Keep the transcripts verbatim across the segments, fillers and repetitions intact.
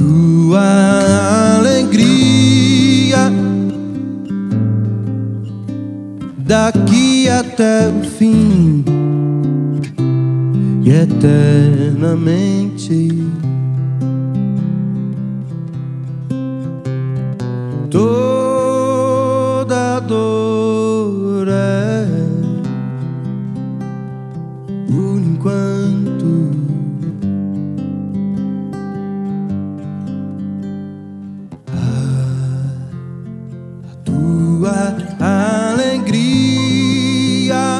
tua alegria daqui até o fim e eternamente. Toda dor é por enquanto. A, a tua alegria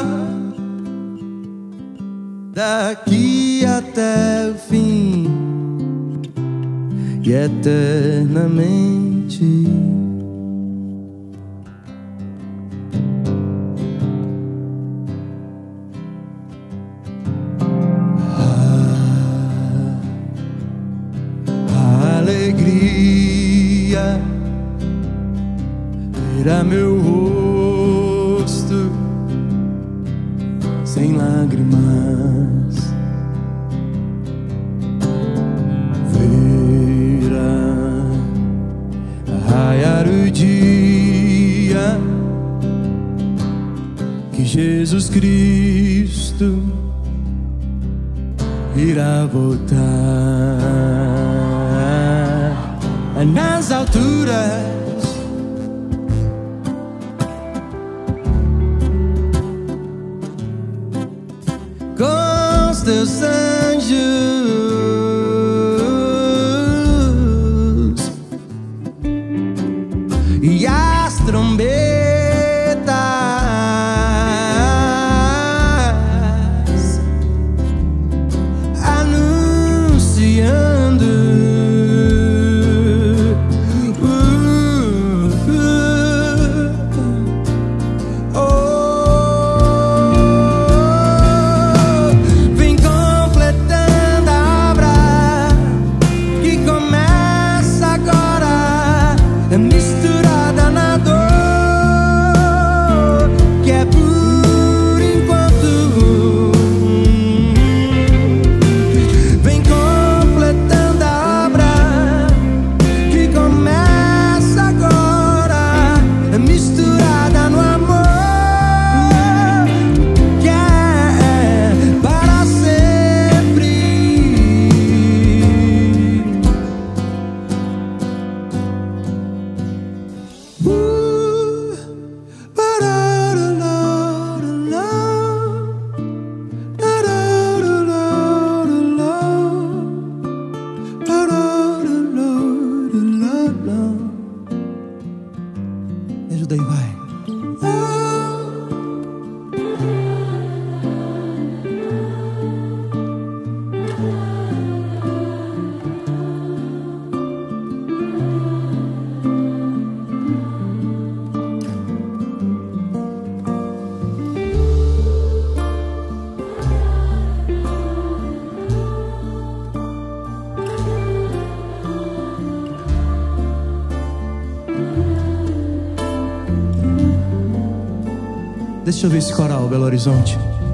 daqui até o fim e eternamente. Alegria verá meu rosto sem lágrimas, verá raiar o dia que Jesus Cristo irá voltar. Nas alturas com os teus anjos e as trombetas misturada na dor, que é por enquanto. Vem completando a obra que começa agora, misturada no amor que é para sempre. Me ajuda aí, vai. Deixa eu ver esse coral, Belo Horizonte.